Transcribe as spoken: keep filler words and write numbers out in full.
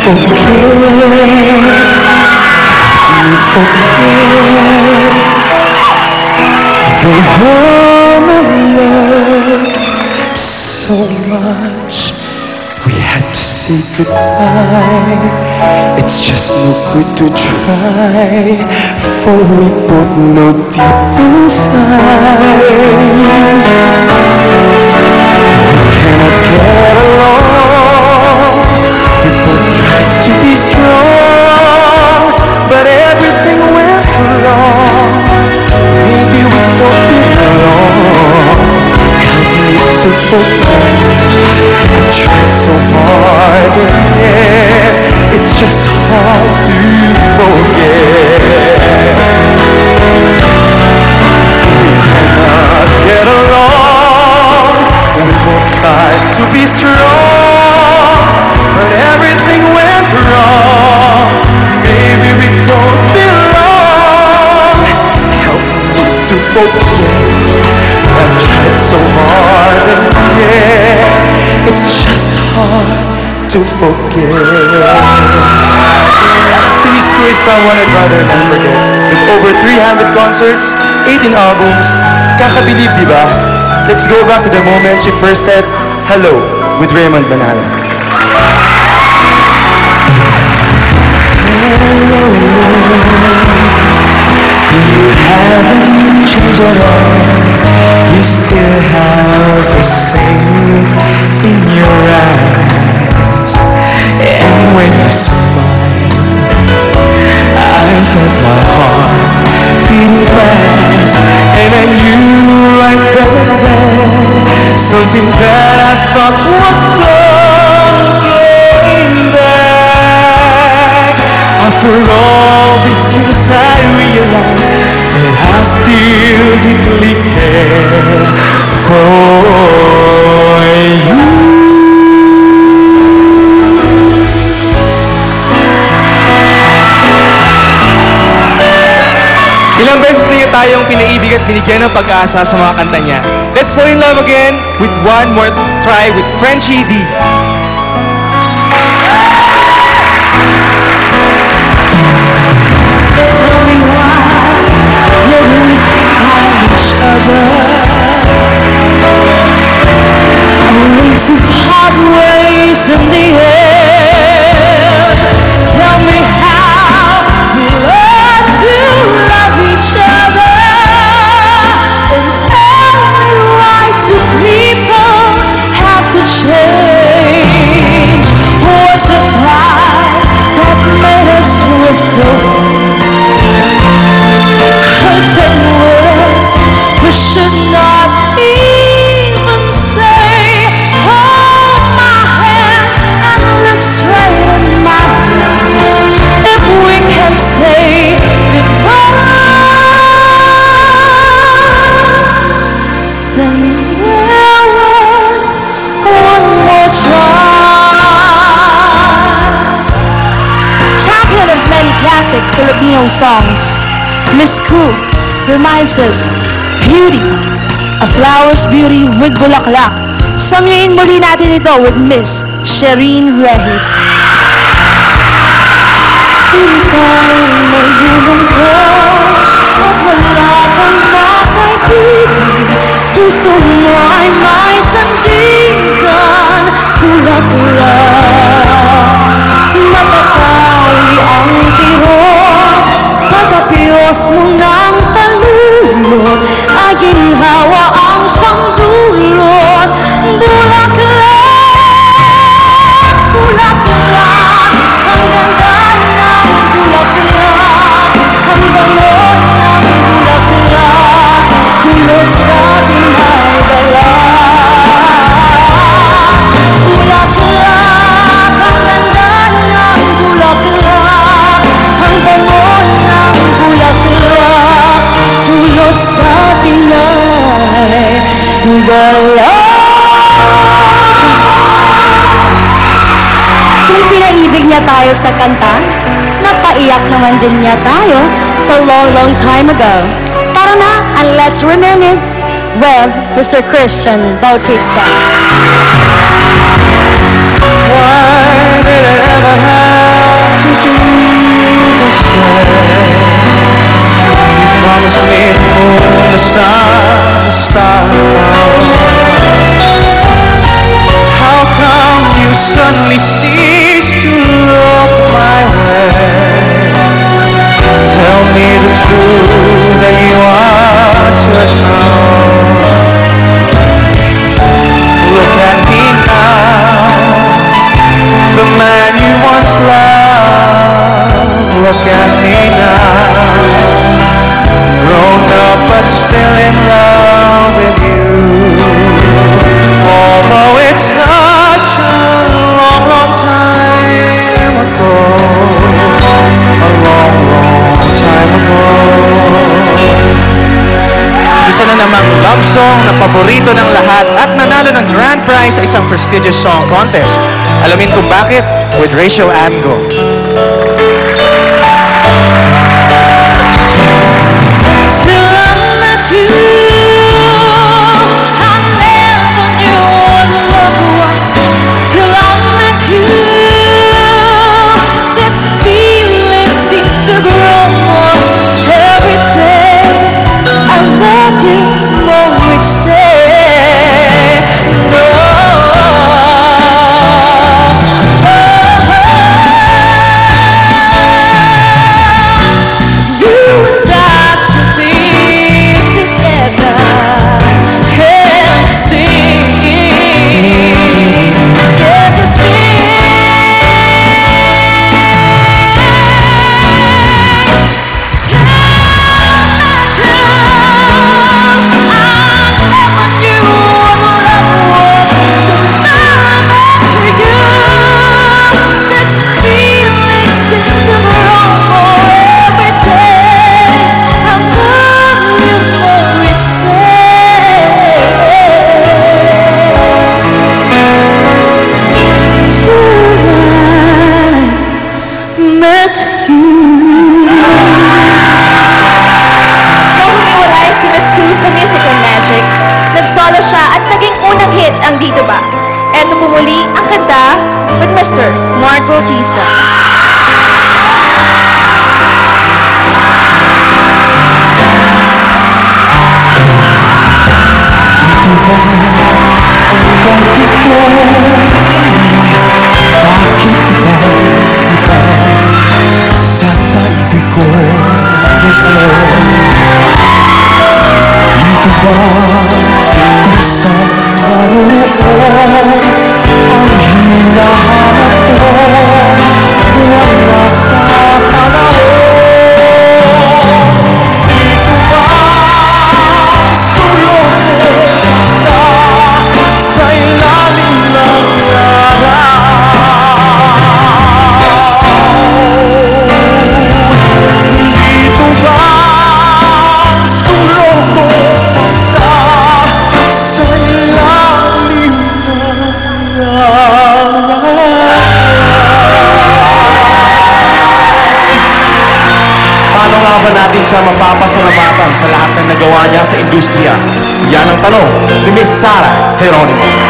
forget the home of love. So much we had to say goodbye. It's just no good to try, for we both know deep inside we cannot get along. We both tried to be strong, but everything went wrong. Maybe we don't belong. Help me to forget. I tried so hard, and yeah, it's just hard to forget. We cannot get along. We both tried to be strong, but everything went wrong. Maybe we don't belong. Help me to forget. I've tried so hard, and yeah, it's just hard to forget. Miss Kuh is someone I'd rather not forget. With over three hundred concerts, eighteen albums, kakabilib, di ba? Let's go back to the moment she first said hello with Raymond Manalo. Hello, you haven't changed at all. You still have the same in your eyes, and when you smile, I felt my heart beating fast, and I knew right then and there something that I thought was gone came back. After all these years, I realized that I still deeply care for you. Ilang beses na niya tayong pinaibig at binigyan ng pag-asa sa mga kanta niya. Let's fall in love again with one more try with Frenchie Dy. Tell me why you really find each other, only to part ways in the end. Tell me how we learn to love each other, and tell me why two people have to change. What's the pride that made us drift away? Certain words we should not even say. Hold my hand and look straight in my eyes. If we can say goodbye, then we're worth one more try. Champion of many classic Filipino songs, Miss Kuh reminds us, beauty, a flower's beauty with bulaklak. Samyain muli natin ito with Miss Sheryn Regis. Ikaw may gulong ko at wala kang makaibigan. Puso mo ay may sandigan, bulaklak. Matatawi ang tiro, pagkapios mo ng talulot, ay ginhawa ang sangdulot. Bulaklak, bulaklak, ang ganda ng bulaklak, ang bango ng bulaklak, kulot sa dinadala. Bulaklak, ang ganda ng bulaklak, ang bango ng bulaklak, kulot sa dinadala. Kung pinaibig niya tayo sa kanta, napaiyak naman din niya tayo so long, long time ago. Tara na, and let's reminisce with Mister Christian Bautista. Why did it ever happen? love song na paborito ng lahat at nanalo ng grand prize sa isang prestigious song contest. Alamin kung bakit with Rachelle Ann Go. Ang dito ba? Eto po muli ang kanta with Mister Bautista. Natin siya mapapasalamatan sa lahat ng nagawa niya sa industriya? Yan ang tanong ni Miss Sarah Geronimo.